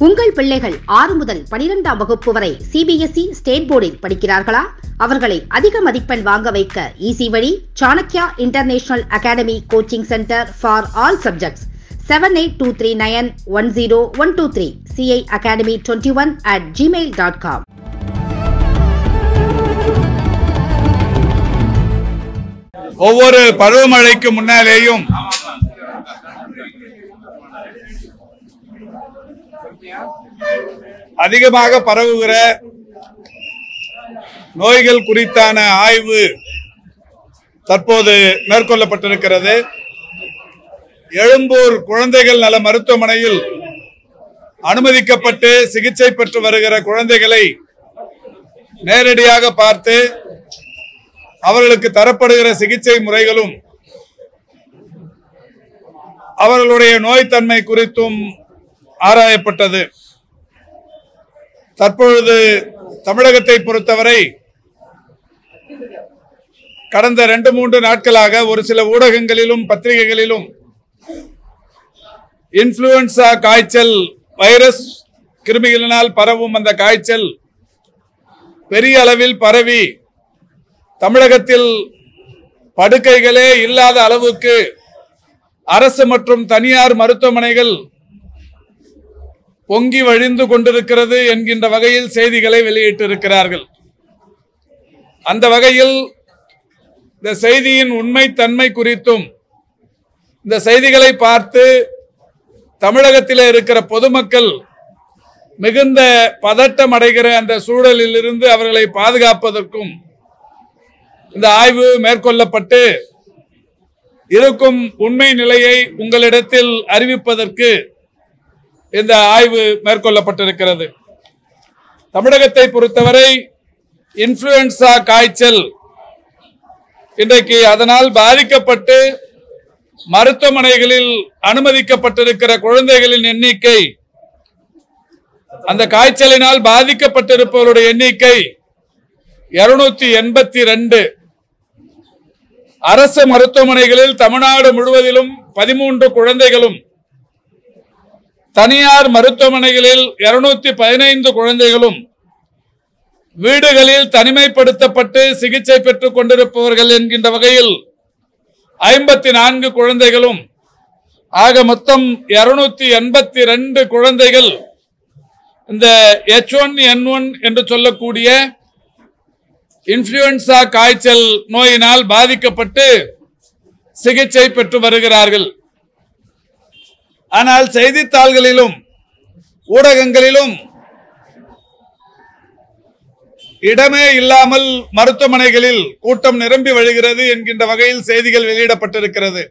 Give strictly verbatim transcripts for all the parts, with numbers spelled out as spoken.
உங்கள் பிள்ளைகள் ஆறு முதல் பனிரெண்டாம் வகுப்பு வரை சிபிஎஸ்இ ஸ்டேட் போர்டில் படிக்கிறார்களா? அவர்களை அதிக மதிப்பெண் வாங்க வைக்க ஈசி வழி Chanakya international academy coaching centre for all subjects seven eight two three nine one zero one two three c i academy twenty-one at gmail dot com. ஒவ்வொரு பருவமழைக்கு முன்னாலேயும் அதிகமாக பரவுகிற நோய்கள் குறித்தான ஆய்வு தற்போது மேற்கொள்ளப்பட்டிருக்கிறது. எழும்பூர் குழந்தைகள் நல மருத்துவமனையில் அனுமதிக்கப்பட்டு சிகிச்சை பெற்று வருகிற குழந்தைகளை நேரடியாக பார்த்து அவர்களுக்கு தரப்படுகிற சிகிச்சை முறைகளும் அவர்களுடைய நோய்த்தன்மை குறித்தும் ஆராயப்பட்டது. தற்பொழுது தமிழகத்தை பொறுத்தவரை கடந்த இரண்டு மூன்று நாட்களாக ஒரு சில ஊடகங்களிலும் பத்திரிகைகளிலும் இன்ஃப்ளூயன்சா காய்ச்சல் வைரஸ் கிருமிகளினால் பரவும் அந்த காய்ச்சல் பெரிய அளவில் பரவி தமிழகத்தில் படுக்கைகளே இல்லாத அளவுக்கு அரசு மற்றும் தனியார் மருத்துவமனைகள் பொங்கி வழிந்து கொண்டிருக்கிறது என்கின்ற வகையில் செய்திகளை வெளியிட்டிருக்கிறார்கள். அந்த வகையில் இந்த செய்தியின் உண்மை தன்மை குறித்தும் இந்த செய்திகளை பார்த்து தமிழகத்தில் இருக்கிற பொதுமக்கள் மிகுந்த பதட்டம் அடைகிற அந்த சூழலில் இருந்து அவர்களை பாதுகாப்பதற்கும் இந்த ஆய்வு மேற்கொள்ளப்பட்டு இருக்கும் உண்மை நிலையை உங்களிடத்தில் அறிவிப்பதற்கு இந்த ஆய்வு மேற்கொள்ளப்பட்டிருக்கிறது. தமிழகத்தை பொறுத்தவரை இன்ஃப்ளூயன்சா காய்ச்சல் இன்றைக்கு அதனால் பாதிக்கப்பட்டு மருத்துவமனைகளில் அனுமதிக்கப்பட்டிருக்கிற குழந்தைகளின் எண்ணிக்கை, அந்த காய்ச்சலினால் பாதிக்கப்பட்டிருப்பவருடைய எண்ணிக்கை இருநூத்தி எண்பத்தி ரெண்டு. அரசு மருத்துவமனைகளில் தமிழ்நாடு முழுவதிலும் பதிமூன்று குழந்தைகளும், தனியார் மருத்துவமனைகளில் இருநூத்தி பதினைந்து குழந்தைகளும், வீடுகளில் தனிமைப்படுத்தப்பட்டு சிகிச்சை பெற்றுக் கொண்டிருப்பவர்கள் என்கின்ற வகையில் ஐம்பத்தி நான்கு குழந்தைகளும், ஆக மொத்தம் இருநூத்தி எண்பத்தி ரெண்டு குழந்தைகள் இந்த எச் ஒன் என் ஒன் என்று சொல்லக்கூடிய இன்ஃப்ளூயன்சா காய்ச்சல் நோயினால் பாதிக்கப்பட்டு சிகிச்சை பெற்று வருகிறார்கள். ஆனால் செய்தித்தாள்களிலும் ஊடகங்களிலும் இடமே இல்லாமல் மருத்துவமனைகளில் கூட்டம் நிரம்பி வழிகிறது என்கின்ற வகையில் செய்திகள் வெளியிடப்பட்டிருக்கிறது.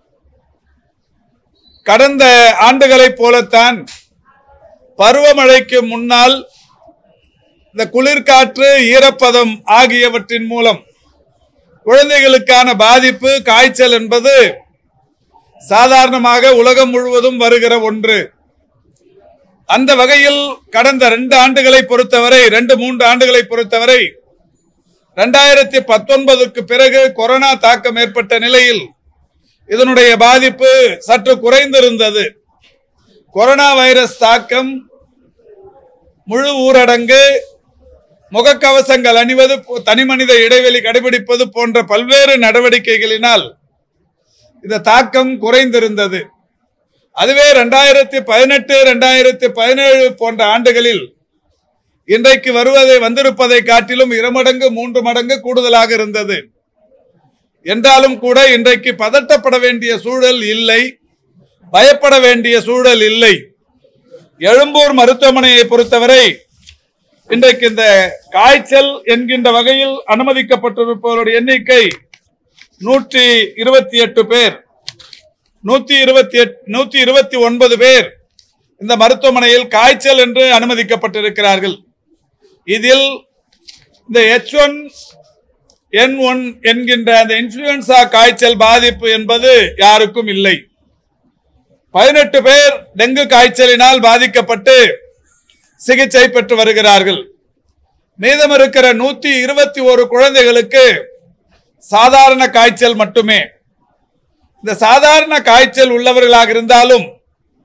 கடந்த ஆண்டுகளைப் போலத்தான் பருவமழைக்கு முன்னால் இந்த குளிர்காற்று, ஈரப்பதம் ஆகியவற்றின் மூலம் குழந்தைகளுக்கான பாதிப்பு, காய்ச்சல் என்பது சாதாரணமாக உலகம் முழுவதும் வருகிற ஒன்று. அந்த வகையில் கடந்த ரெண்டு ஆண்டுகளை பொறுத்தவரை ரெண்டு மூன்று ஆண்டுகளை பொறுத்தவரை இரண்டாயிரத்தி பத்தொன்பதுக்கு பிறகு கொரோனா தாக்கம் ஏற்பட்ட நிலையில் இதனுடைய பாதிப்பு சற்று குறைந்திருந்தது. கொரோனா வைரஸ் தாக்கம், முழு ஊரடங்கு, முகக்கவசங்கள் அணிவது, தனிமனித இடைவெளி கடைபிடிப்பது போன்ற பல்வேறு நடவடிக்கைகளினால் இந்த தாக்கம் குறைந்திருந்தது. அதுவே இரண்டாயிரத்தி பதினெட்டு இரண்டாயிரத்தி பதினேழு போன்ற ஆண்டுகளில் இன்றைக்கு வருவதை வந்திருப்பதை காட்டிலும் இரு மடங்கு மூன்று மடங்கு கூடுதலாக இருந்தது. என்றாலும் கூட இன்றைக்கு பதட்டப்பட வேண்டிய சூழல் இல்லை, பயப்பட வேண்டிய சூழல் இல்லை. எழும்பூர் மருத்துவமனையை பொறுத்தவரை இன்றைக்கு இந்த காய்ச்சல் என்கின்ற வகையில் அனுமதிக்கப்பட்டிருப்பவருடைய எண்ணிக்கை நூற்றி இருபத்தி எட்டு பேர். நூத்தி இருபத்தி எட்டு நூத்தி இருபத்தி ஒன்பது பேர் இந்த மருத்துவமனையில் காய்ச்சல் என்று அனுமதிக்கப்பட்டிருக்கிறார்கள். இதில் இந்த எச் ஒன் என் ஒன் என்கின்ற அந்த இன்ஃப்ளூயன்சா காய்ச்சல் பாதிப்பு என்பது யாருக்கும் இல்லை. பதினெட்டு பேர் டெங்கு காய்ச்சலினால் பாதிக்கப்பட்டு சிகிச்சை பெற்று வருகிறார்கள். மீதம் இருக்கிற நூத்தி இருபத்தி ஒரு குழந்தைகளுக்கு சாதாரண காய்ச்சல் மட்டுமே. இந்த சாதாரண காய்ச்சல் உள்ளவர்களாக இருந்தாலும்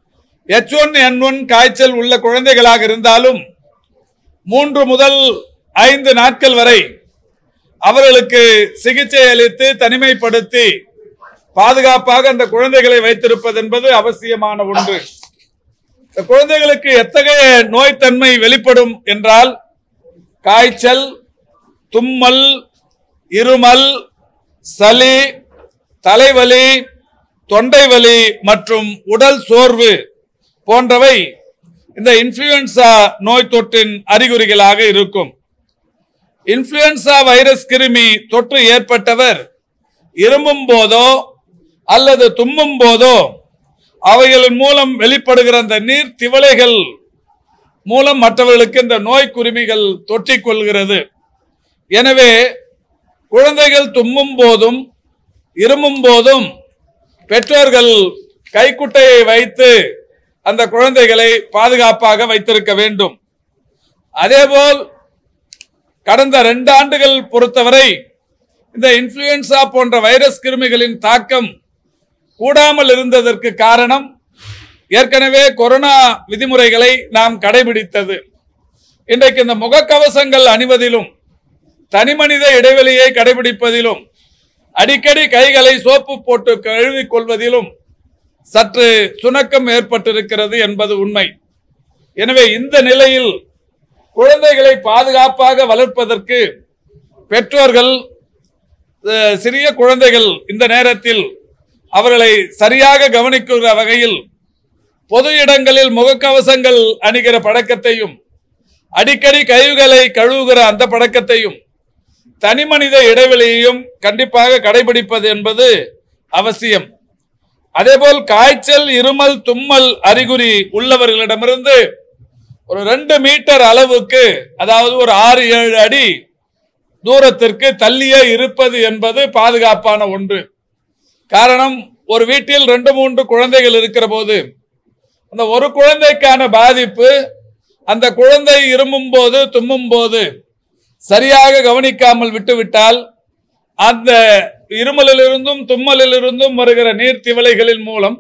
எச் ஒன் என் ஒன் காய்ச்சல் உள்ள குழந்தைகளாக இருந்தாலும் மூன்று முதல் ஐந்து நாட்கள் வரை அவர்களுக்கு சிகிச்சை அளித்து தனிமைப்படுத்தி பாதுகாப்பாக அந்த குழந்தைகளை வைத்திருப்பது என்பது அவசியமான ஒன்று. இந்த குழந்தைகளுக்கு எத்தகைய நோய்த்தன்மை வெளிப்படும் என்றால் காய்ச்சல், தும்மல், இருமல், சளி, தலைவலி, தொண்டை வலி மற்றும் உடல் சோர்வு போன்றவை இந்த இன்ஃப்ளூயன்சா நோய் தொற்றின் அறிகுறிகளாக இருக்கும். இன்ஃப்ளூயன்சா வைரஸ் கிருமி தொற்று ஏற்பட்டவர் இருமும் போதோ அல்லது தும்மும் போதோ அவைகளின் மூலம் வெளிப்படுகிற அந்த நீர் திவலைகள் மூலம் மற்றவர்களுக்கு இந்த நோய் கிருமிகள் தொற்றிக் கொள்கிறது. எனவே குழந்தைகள் தும்மும் போதும் இருமும் போதும் பெற்றோர்கள் கைக்குட்டையை வைத்து அந்த குழந்தைகளை பாதுகாப்பாக வைத்திருக்க வேண்டும். அதேபோல் கடந்த ரெண்டு ஆண்டுகள் பொறுத்தவரை இந்த இன்ஃப்ளூயன்சா போன்ற வைரஸ் கிருமிகளின் தாக்கம் கூடாமல் இருந்ததற்கு காரணம் ஏற்கனவே கொரோனா விதிமுறைகளை நாம் கடைபிடித்தது. இன்றைக்கு இந்த முகக்கவசங்கள் அணிவதிலும் தனிமனித இடைவெளியை கடைபிடிப்பதிலும் அடிக்கடி கைகளை சோப்பு போட்டு கழுவிக் கொள்வதிலும் சற்று சுணக்கம் ஏற்பட்டிருக்கிறது என்பது உண்மை. எனவே இந்த நிலையில் குழந்தைகளை பாதுகாப்பாக வளர்ப்பதற்கு பெற்றோர்கள் சிறிய குழந்தைகள் இந்த நேரத்தில் அவர்களை சரியாக கவனிக்கிற வகையில் பொது இடங்களில் முகக்கவசங்கள் அணிகிற பழக்கத்தையும் அடிக்கடி கைகளை கழுவுகிற அந்த பழக்கத்தையும் தனிமனித இடைவெளியையும் கண்டிப்பாக கடைபிடிப்பது என்பது அவசியம். அதேபோல் காய்ச்சல், இருமல், தும்மல் அறிகுறி உள்ளவர்களிடமிருந்து ஒரு ரெண்டு மீட்டர் அளவுக்கு, அதாவது ஒரு ஆறு ஏழு அடி தூரத்திற்கு தள்ளியே இருப்பது என்பது பாதுகாப்பான ஒன்று. காரணம், ஒரு வீட்டில் ரெண்டு மூன்று குழந்தைகள் இருக்கிற போது அந்த ஒரு குழந்தைக்கான பாதிப்பு அந்த குழந்தை இருமும் போது தும்மும் போது சரியாக கவனிக்காமல் விட்டுவிட்டால் அந்த இருமலிலிருந்தும் தும்மலிலிருந்தும் வருகிற நீர்த்திவலைகளின் மூலம்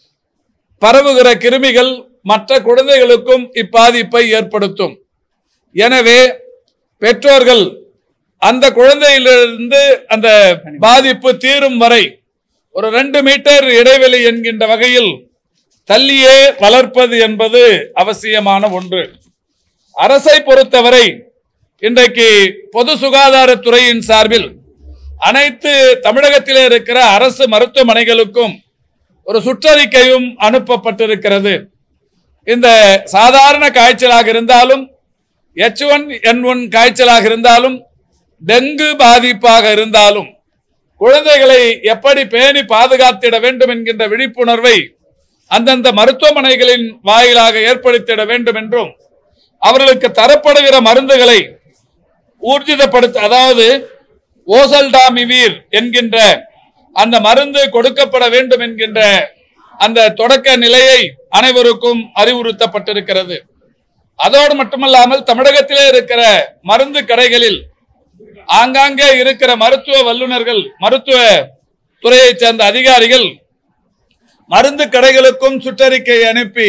பரவுகிற கிருமிகள் மற்ற குழந்தைகளுக்கும் இப்பாதிப்பை ஏற்படுத்தும். எனவே பெற்றோர்கள் அந்த குழந்தையிலிருந்து அந்த பாதிப்பு தீரும் வரை ஒரு ரெண்டு மீட்டர் இடைவெளி என்கின்ற வகையில் தள்ளியே வளர்ப்பது என்பது அவசியமான ஒன்று. அரசை பொறுத்தவரை இன்றைக்கு பொது சுகாதாரத்துறையின் சார்பில் அனைத்து தமிழகத்திலே இருக்கிற அரசு மருத்துவமனைகளுக்கும் ஒரு சுற்றறிக்கையும் அனுப்பப்பட்டிருக்கிறது. இந்த சாதாரண காய்ச்சலாக இருந்தாலும், எச் ஒன் என் ஒன் காய்ச்சலாக இருந்தாலும், டெங்கு பாதிப்பாக இருந்தாலும் குழந்தைகளை எப்படி பேணி பாதுகாத்திட வேண்டும் என்கின்ற விழிப்புணர்வை அந்தந்த மருத்துவமனைகளின் வாயிலாக ஏற்படுத்திட வேண்டும் என்றும் அவர்களுக்கு தரப்படுகிற மருந்துகளை ஊர்ஜிதப்படுத்த, அதாவது ஓசல்டாமிவீர் என்கின்ற அந்த மருந்து கொடுக்கப்பட வேண்டும் என்கின்ற அந்த தொடக்க நிலையை அனைவருக்கும் அறிவுறுத்தப்பட்டிருக்கிறது. அதோடு மட்டுமல்லாமல் தமிழகத்திலே இருக்கிற மருந்து கடைகளில் ஆங்காங்கே இருக்கிற மருத்துவ வல்லுநர்கள், மருத்துவ துறையை சேர்ந்த அதிகாரிகள் மருந்து கடைகளுக்கும் சுற்றறிக்கை அனுப்பி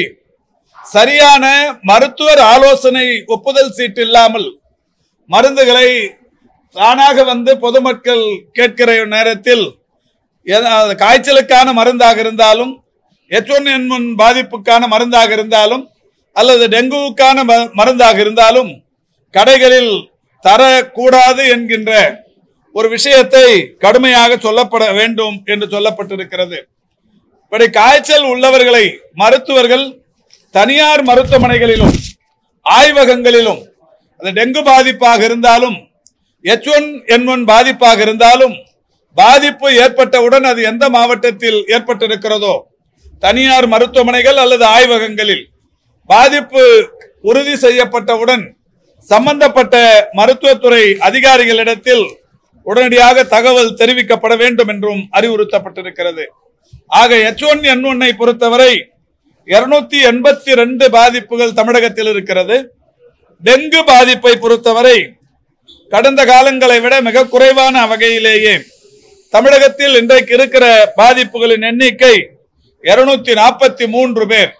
சரியான மருத்துவர் ஆலோசனை ஒப்புதல் சீட்டு இல்லாமல் மருந்துகளை தானாக வந்து பொதுமக்கள் கேட்கிற நேரத்தில் காய்ச்சலுக்கான மருந்தாக இருந்தாலும், எச் ஒன் என் ஒன் பாதிப்புக்கான மருந்தாக இருந்தாலும் அல்லது டெங்குவுக்கான மருந்தாக இருந்தாலும் கடைகளில் தரக்கூடாது என்கின்ற ஒரு விஷயத்தை கடுமையாக சொல்லப்பட வேண்டும் என்று சொல்லப்பட்டிருக்கிறது. இப்படி காய்ச்சல் உள்ளவர்களை மருத்துவர்கள் தனியார் மருத்துவமனைகளிலும் ஆய்வகங்களிலும் அது டெங்கு பாதிப்பாக இருந்தாலும் எச் ஒன் என் ஒன் பாதிப்பாக இருந்தாலும் பாதிப்பு ஏற்பட்டவுடன் அது எந்த மாவட்டத்தில் ஏற்பட்டிருக்கிறதோ தனியார் மருத்துவமனைகள் அல்லது ஆய்வகங்களில் பாதிப்பு உறுதி செய்யப்பட்டவுடன் சம்பந்தப்பட்ட மருத்துவத்துறை அதிகாரிகளிடத்தில் உடனடியாக தகவல் தெரிவிக்கப்பட வேண்டும் என்றும் அறிவுறுத்தப்பட்டிருக்கிறது. ஆக எச் ஒன் என் ஒன் பொறுத்தவரை இருநூத்தி எண்பத்தி ரெண்டு பாதிப்புகள் தமிழகத்தில் இருக்கிறது. டெங்கு பாதிப்பை பொறுத்தவரை கடந்த காலங்களை விட மிக குறைவான வகையிலேயே தமிழகத்தில் இன்றைக்கு இருக்கிற பாதிப்புகளின் எண்ணிக்கை இருநூத்தி நாற்பத்தி மூன்று பேர்.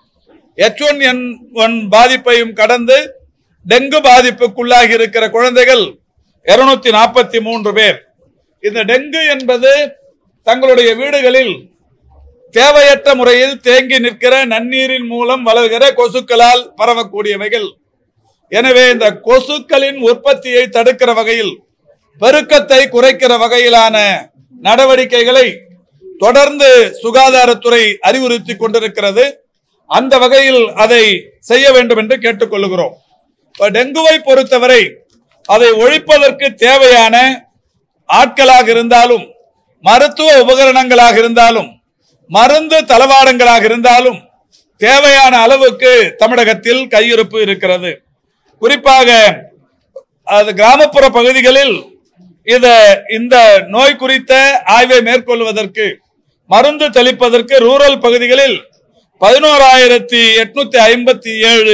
எச் ஒன் என் ஒன் பாதிப்பையும் கடந்து டெங்கு பாதிப்புக்குள்ளாகி இருக்கிற குழந்தைகள் இருநூத்தி நாற்பத்தி மூன்று பேர். இந்த டெங்கு என்பது தங்களுடைய வீடுகளில் தேவையற்ற முறையில் தேங்கி நிற்கிற நன்னீரின் மூலம் வளர்கிற கொசுக்களால் பரவக்கூடியவைகள். எனவே இந்த கொசுக்களின் உற்பத்தியை தடுக்கிற வகையில், பெருக்கத்தை குறைக்கிற வகையிலான நடவடிக்கைகளை தொடர்ந்து சுகாதாரத்துறை அறிவுறுத்தி கொண்டிருக்கிறது. அந்த வகையில் அதை செய்ய வேண்டும் என்று கேட்டுக்கொள்கிறோம். டெங்குவை பொறுத்தவரை அதை ஒழிப்பதற்கு தேவையான ஆட்களாக இருந்தாலும், மருத்துவ உபகரணங்களாக இருந்தாலும், மருந்து தளவாடங்களாக இருந்தாலும் தேவையான அளவுக்கு தமிழகத்தில் கையிருப்பு இருக்கிறது. குறிப்பாக அது கிராமப்புற பகுதிகளில் இத இந்த நோய் குறித்த ஆய்வை மேற்கொள்வதற்கு, மருந்து தெளிப்பதற்கு ரூரல் பகுதிகளில் பதினோராயிரத்தி எட்நூத்தி ஐம்பத்தி ஏழு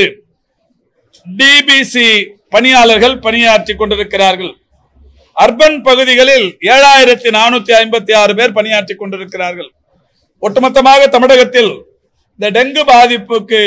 டிபிசி பணியாளர்கள் பணியாற்றி கொண்டிருக்கிறார்கள். அர்பன் பகுதிகளில் ஏழாயிரத்தி நானூத்தி ஐம்பத்தி ஆறு பேர் பணியாற்றி கொண்டிருக்கிறார்கள். ஒட்டுமொத்தமாக தமிழகத்தில் இந்த டெங்கு பாதிப்புக்கு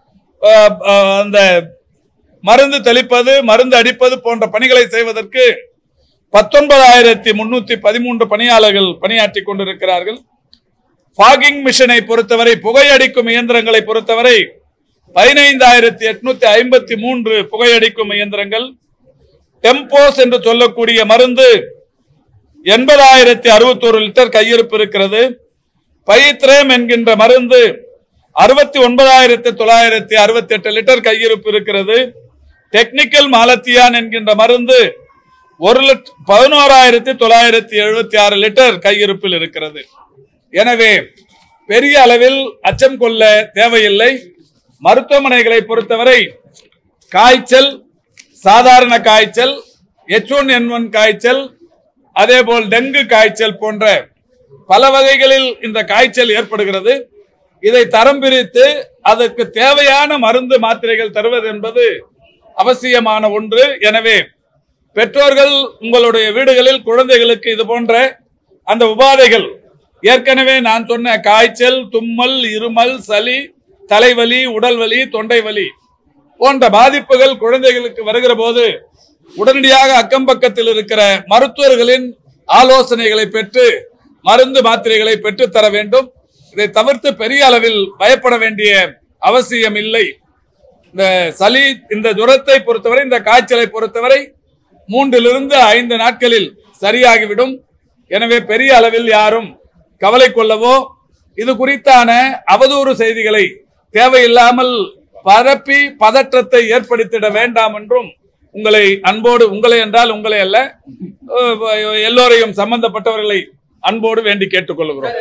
அந்த மருந்து தெளிப்பது, மருந்து அடிப்பது போன்ற பணிகளை செய்வதற்கு பத்தொன்பதாயிரத்தி முன்னூத்தி பதிமூன்று பணியாளர்கள் பணியாற்றி கொண்டிருக்கிறார்கள். ஃபாகிங் மிஷனை பொறுத்தவரை, புகையடிக்கும் இயந்திரங்களை பொறுத்தவரை பதினைந்தாயிரத்தி எட்நூத்தி ஐம்பத்தி மூன்று புகையடிக்கும் இயந்திரங்கள், டெம்போஸ் என்று சொல்லக்கூடிய மருந்து எண்பதாயிரத்தி அறுபத்தி ஒரு லிட்டர் கையிருப்பு இருக்கிறது. பைத்ரேம் என்கின்ற மருந்து அறுபத்தி ஒன்பதாயிரத்தி தொள்ளாயிரத்தி அறுபத்தி எட்டு லிட்டர் கையிருப்பு இருக்கிறது. டெக்னிக்கல் மாலத்தியான் என்கின்ற மருந்து ஒரு லட்ச பதினோராயிரத்தி தொள்ளாயிரத்தி எழுபத்தி ஆறு லிட்டர் கையிருப்பில் இருக்கிறது. எனவே பெரிய அளவில் அச்சம் கொள்ள தேவையில்லை. மருத்துவமனைகளை பொறுத்தவரை காய்ச்சல், சாதாரண காய்ச்சல், எச் ஒன் என் ஒன் காய்ச்சல், அதே போல் டெங்கு காய்ச்சல் போன்ற பல வகைகளில் இந்த காய்ச்சல் ஏற்படுகிறது. இதை தரம் பிரித்து அதற்கு தேவையான மருந்து மாத்திரைகள் தருவது என்பது அவசியமான ஒன்று. எனவே பெற்றோர்கள் உங்களுடைய வீடுகளில் குழந்தைகளுக்கு இது போன்ற அந்த உபாதைகள், ஏற்கனவே நான் சொன்ன காய்ச்சல், தும்மல், இருமல், சளி, தலைவலி, உடல் வலி, தொண்டை வலி போன்ற பாதிப்புகள் குழந்தைகளுக்கு வருகிற போது உடனடியாக அக்கம் பக்கத்தில் இருக்கிற மருத்துவர்களின் ஆலோசனைகளை பெற்று மருந்து மாத்திரைகளை பெற்று தர வேண்டும். இதை தவிர்த்து பெரிய அளவில் பயப்பட வேண்டிய அவசியம் இல்லை. இந்த சளி, இந்த ஜுரத்தை பொறுத்தவரை, இந்த காய்ச்சலை பொறுத்தவரை மூன்றிலிருந்து ஐந்து நாட்களில் சரியாகிவிடும். எனவே பெரிய அளவில் யாரும் கவலை கொள்ளவோ, இது குறித்தான அவதூறு செய்திகளை தேவையில்லாமல் பரப்பி பதற்றத்தை ஏற்படுத்திட வேண்டாம் என்றும் உங்களை அன்போடு, உங்களை என்றால் உங்களை அல்ல, எல்லோரையும் சம்பந்தப்பட்டவர்களை அன்போடு வேண்டி கேட்டுக் கொள்கிறோம்.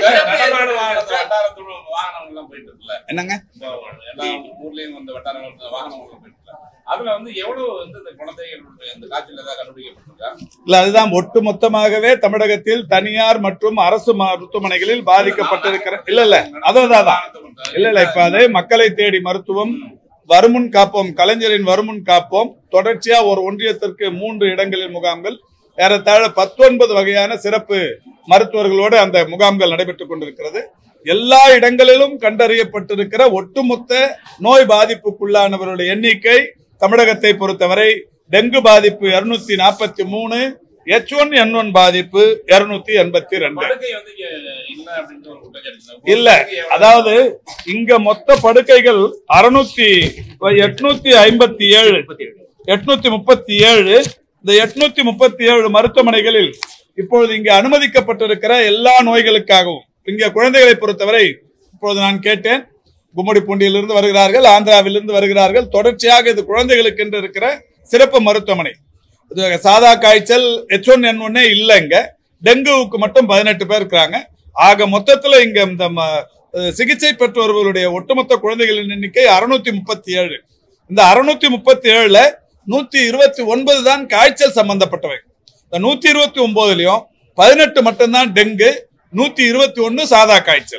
என்னங்க அதுதான் ஒட்டு மொத்தமாகவே தமிழகத்தில் தனியார் மற்றும் அரசு மருத்துவமனைகளில் பாதிக்கப்பட்டிருக்கிற இல்ல இல்ல அதான் இல்ல இல்ல இப்ப அது மக்களை தேடி மருத்துவம், வருமுன் காப்போம், கலைஞரின் வருமுன் காப்போம், தொடர்ச்சியா ஒரு ஒன்றியத்திற்கு மூன்று இடங்களில் முகாம்கள், ஏறத்தாழ பத்தொன்பது வகையான சிறப்பு மருத்துவர்களோடு அந்த முகாம்கள் நடைபெற்றுக் கொண்டிருக்கிறது. எல்லா இடங்களிலும் கண்டறியப்பட்டிருக்கிற ஒட்டுமொத்த நோய் பாதிப்புக்குள்ளானவர்களுடைய எண்ணிக்கை தமிழகத்தை பொறுத்தவரை டெங்கு பாதிப்பு இருநூத்தி நாற்பத்தி மூணு, எச் ஒன் என் ஒன் பாதிப்பு இருநூத்தி எண்பத்தி ரெண்டு. இல்ல, அதாவது இங்க மொத்த படுக்கைகள் அறுநூத்தி எட்நூத்தி ஐம்பத்தி ஏழு எட்நூத்தி முப்பத்தி ஏழு இந்த எட்நூத்தி முப்பத்தி ஏழு மருத்துவமனைகளில் இப்பொழுது இங்கு அனுமதிக்கப்பட்டிருக்கிற எல்லா நோய்களுக்காகவும், இங்க குழந்தைகளை பொறுத்தவரை இப்பொழுது நான் கேட்டேன், கும்மிடிப்பூண்டியிலிருந்து வருகிறார்கள், ஆந்திராவிலிருந்து வருகிறார்கள். தொடர்ச்சியாக இது குழந்தைகளுக்கு என்று இருக்கிற சிறப்பு மருத்துவமனை. சாதா காய்ச்சல், எச் ஒன் என் ஒன்னே இல்லைங்க, டெங்குவுக்கு மட்டும் பதினெட்டு பேர் இருக்கிறாங்க. ஆக மொத்தத்தில் இங்க இந்த சிகிச்சை பெற்று வருவர்களுடைய ஒட்டுமொத்த குழந்தைகளின் எண்ணிக்கை அறுநூத்தி முப்பத்தி ஏழு. இந்த அறுநூத்தி முப்பத்தி ஏழுல நூத்தி இருபத்தி ஒன்பது தான் காய்ச்சல் சம்பந்தப்பட்டவை. இந்த நூத்தி இருபத்தி ஒன்பதுலயும் பதினெட்டு மட்டும்தான் டெங்கு, நூத்தி இருபத்தி ஒன்னு சாதா காய்ச்சல்.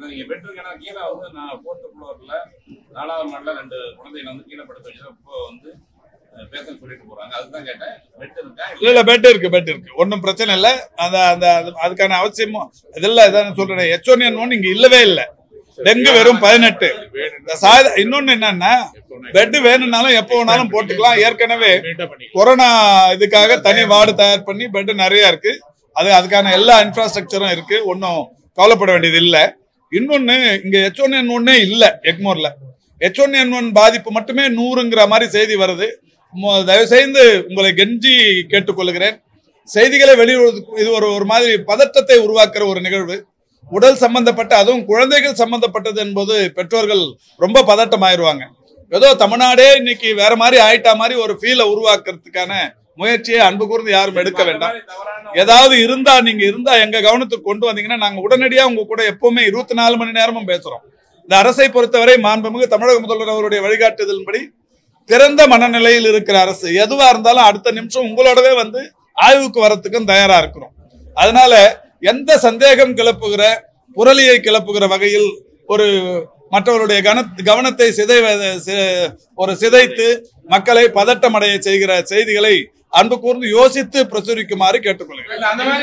இல்ல பெட் இருக்கு, பெட் இருக்கு, ஒன்னும் பிரச்சனை இல்ல. அந்த அதுக்கான அவசியமும் இதெல்லாம் இதான் சொல்றேன். எச் ஒன் என் ஒன் இங்க இல்லவே இல்லை. டெங்கு வெறும் பதினெட்டு. இன்னொன்னு என்னன்னா பெட் வேணும்னாலும் எப்போ வேணாலும் போட்டுக்கலாம். ஏற்கனவே கொரோனா இதுக்காக தனி வார்டு தயார் பண்ணி பெட் நிறைய இருக்கு. அது அதுக்கான எல்லா இன்ஃப்ராஸ்ட்ரக்சரும் இருக்கு. ஒன்னும் கவலைப்பட வேண்டியது இல்லை. இன்னொன்னு இங்க எச் ஒன் என் ஒன்னே இல்ல எக்மோர்ல. எச் ஒன் என் ஒன் பாதிப்பு மட்டுமே நூறுங்கிற மாதிரி செய்தி வருது. தயவு செய்து உங்களை கெஞ்சி கேட்டுக்கொள்கிறேன், செய்திகளை வெளியிடுவதற்கு இது ஒரு ஒரு மாதிரி பதட்டத்தை உருவாக்குற ஒரு நிகழ்வு. உடல் சம்பந்தப்பட்ட அதுவும் குழந்தைகள் சம்பந்தப்பட்டது என்பது பெற்றோர்கள் ரொம்ப பதட்டம் ஆயிடுவாங்க. ஏதோ தமிழ்நாடே இன்னைக்கு வேற மாதிரி ஆயிட்டா மாதிரி ஒரு ஃபீலை உருவாக்குறதுக்கான முயற்சியை அன்பு கூர்ந்து யாரும் எடுக்க வேண்டாம். ஏதாவது இருந்தா நீங்க இருந்தா எங்க கவனத்துக்கு கொண்டு வந்தீங்கன்னா நாங்க உடனடியா உங்க கூட எப்பவுமே இருபத்தி நாலு மணி நேரமும் பேசுறோம். இந்த அரசை பொறுத்தவரை மாண்புமிகு தமிழக முதல்வர் அவருடைய வழிகாட்டுதலின்படி திறந்த மனநிலையில் இருக்கிற அரசு எதுவா இருந்தாலும் அடுத்த நிமிஷம் உங்களோடவே வந்து ஆய்வுக்கு வரத்துக்கும் தயாரா இருக்கிறோம். அதனால எந்த சந்தேகம் கிளப்புகிற புரளியை கிளப்புகிற வகையில் ஒரு மற்றவருடைய கவனத்தை சிதை ஒரு சிதைத்து மக்களை பதட்டமடைய செய்கிற செய்திகளை அன்பு கூர்ந்து யோசித்து பிரசுரிக்குமாறு கேட்டுக்கொள்கிறேன்.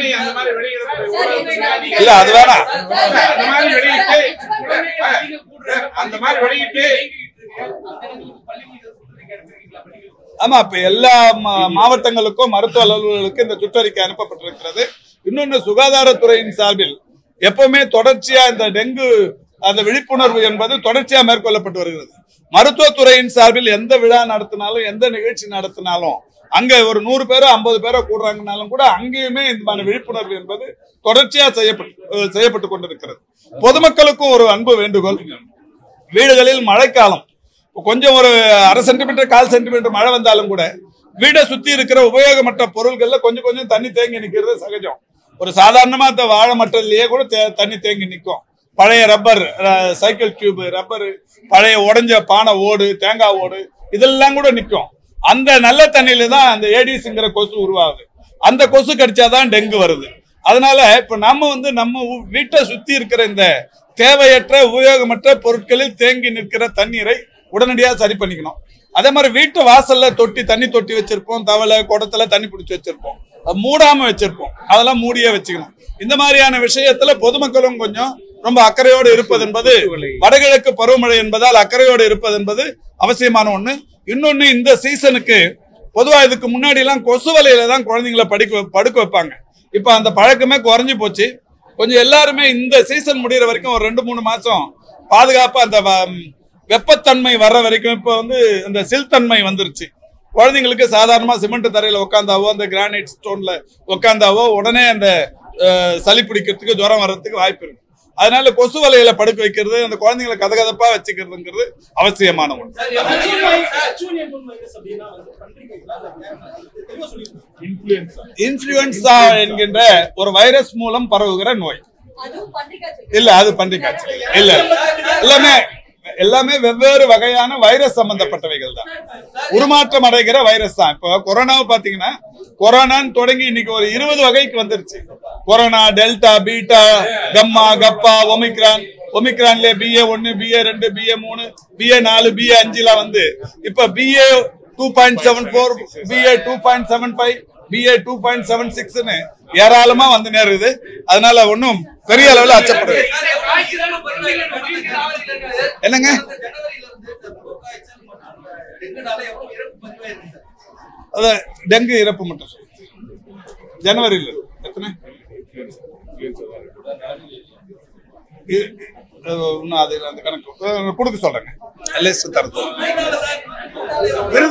இல்ல அது வேணாம். ஆமா, இப்ப எல்லா மாவட்டங்களுக்கும் மருத்துவ அலுவலர்களுக்கு இந்த சுற்றறிக்கை அனுப்பப்பட்டிருக்கிறது. இன்னொன்னு சுகாதாரத்துறையின் சார்பில் எப்பவுமே தொடர்ச்சியா இந்த டெங்கு அந்த விழிப்புணர்வு என்பது தொடர்ச்சியா மேற்கொள்ளப்பட்டு வருகிறது. மருத்துவத்துறையின் சார்பில் எந்த விழா நடத்தினாலும் எந்த நிகழ்ச்சி நடத்தினாலும் அங்க ஒரு நூறு பேரோ ஐம்பது பேரோ கூடுறாங்கனாலும் கூட அங்கேயுமே இந்த மாதிரி விழிப்புணர்வு என்பது தொடர்ச்சியா செய்யப்பட்டு செய்யப்பட்டு கொண்டிருக்கிறது. பொதுமக்களுக்கும் ஒரு அன்பு வேண்டுகோள், வீடுகளில் மழைக்காலம் கொஞ்சம் ஒரு அரை சென்டிமீட்டர் கால் சென்டிமீட்டர் மழை வந்தாலும் கூட வீடை சுத்தி இருக்கிற உபயோகமற்ற பொருட்கள்ல கொஞ்சம் கொஞ்சம் தண்ணி தேங்கி நிக்கிறது சகஜம். ஒரு சாதாரணமா இந்த வாழை மட்டத்திலேயே கூட தண்ணி தேங்கி நிற்கும். பழைய ரப்பர் சைக்கிள் டியூப் ரப்பர், பழைய உடைஞ்ச பானை ஓடு, தேங்காய் ஓடு, இதெல்லாம் கூட நிற்கும். அந்த நல்ல தண்ணியில தான் அந்த ஏடிஸ்ங்கிற கொசு உருவாகுது. அந்த கொசு கடிச்சாதான் டெங்கு வருது. அதனால இப்ப நம்ம வந்து நம்ம வீட்டை சுத்தி இருக்கிற இந்த தேவையற்ற உபயோகமற்ற பொருட்களில் தேங்கி நிற்கிற தண்ணீரை உடனடியாக சரி பண்ணிக்கணும். அதே மாதிரி வீட்டு வாசல்ல தொட்டி தண்ணி தொட்டி வச்சிருப்போம், தவளை குடத்துல தண்ணி பிடிச்சி வச்சிருப்போம், மூடாம வச்சிருப்போம், அதெல்லாம் மூடியே வச்சுக்கணும். இந்த மாதிரியான விஷயத்துல பொதுமக்களும் கொஞ்சம் ரொம்ப அக்கறையோடு இருப்பது என்பது, வடகிழக்கு பருவமழை என்பதால் அக்கறையோடு இருப்பது என்பது அவசியமான ஒண்ணு. இன்னொன்னு, இந்த சீசனுக்கு பொதுவா இதுக்கு முன்னாடி எல்லாம் கொசு வலையில தான் குழந்தைங்களை படிக்க படுக்க வைப்பாங்க. இப்ப அந்த பழக்கமே குறைஞ்சு போச்சு. கொஞ்சம் எல்லாருமே இந்த சீசன் முடிகிற வரைக்கும் ஒரு ரெண்டு மூணு மாசம் பாதுகாப்பா அந்த வெப்பத்தன்மை வர்ற வரைக்கும், இப்ப வந்து இந்த சில்தன்மை வந்துருச்சு. குழந்தைங்களுக்கு சாதாரணமா சிமெண்ட் தரையில உட்காந்தாவோ அந்த கிரானைட் ஸ்டோன்ல உட்காந்தாவோ உடனே அந்த சளி பிடிக்கிறதுக்கு ஜுரம் வர்றதுக்கு வாய்ப்பு இருக்கு. அதனால கொசு வலையில படுக்க வைக்கிறது, அந்த குழந்தைங்களை கதகதப்பா வச்சுக்கிறதுங்கிறது அவசியமான ஒன்று. இன்ஃபுளுன்சா என்கின்ற ஒரு வைரஸ் மூலம் பரவுகிற நோய் இல்ல, அது பன்றி காய்ச்சல் இல்ல. எல்லாமே எல்லாமே வெவ்வேறு வகையான வைரஸ் சம்பந்தப்பட்டவைகள் தான், உருமாற்றம் அடைகிற வைரஸ் தான். இப்போ கொரோனாவை பாத்தீங்கன்னா கொரோனான்னு தொடங்கி இன்னைக்கு ஒரு இருபது வகைக்கு வந்துருச்சு. Corona, delta, beta, gamma, kappa, omicron, ஒமிக்ரான்ல பிஏ ஒன்னு, பிஏ ரெண்டு, பிஏ மூணு, பிஏ நாலு, பிஏ அஞ்சுல வந்து இப்ப BA two point seven four, BA two point seven five, BA two point seven சிக்ஸ்னு ஏராளமா வந்து நேருது. அதனால ஒன்னும் பெரிய அளவில் அச்சப்படுது. என்னங்க டெங்கு இறப்பு மட்டும் ஜனவரியில் எத்தனை இன்னும் அது அந்த கணக்கு கொடுக்க சொல்றேங்க.